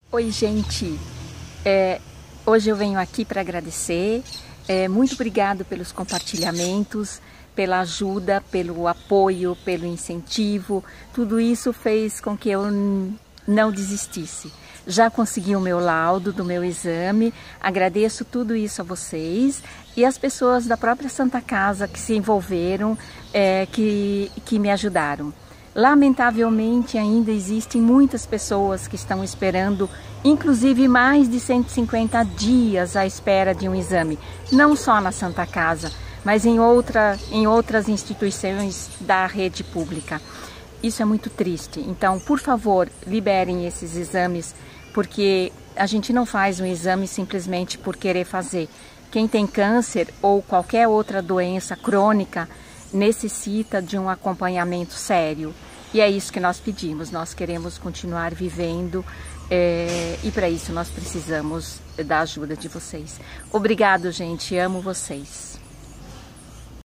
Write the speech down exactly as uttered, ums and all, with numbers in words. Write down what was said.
Oi, gente. É, hoje eu venho aqui para agradecer. É, muito obrigado pelos compartilhamentos, pela ajuda, pelo apoio, pelo incentivo. Tudo isso fez com que eu não desistisse. Já consegui o meu laudo do meu exame. Agradeço tudo isso a vocês e as pessoas da própria Santa Casa que se envolveram, é, que, que me ajudaram. Lamentavelmente ainda existem muitas pessoas que estão esperando, inclusive mais de cento e cinquenta dias à espera de um exame, não só na Santa Casa, mas em, outra, em outras instituições da rede pública. Isso é muito triste, então, por favor, liberem esses exames, porque a gente não faz um exame simplesmente por querer fazer. Quem tem câncer ou qualquer outra doença crônica necessita de um acompanhamento sério. E é isso que nós pedimos, nós queremos continuar vivendo é, e para isso nós precisamos da ajuda de vocês. Obrigado, gente, amo vocês.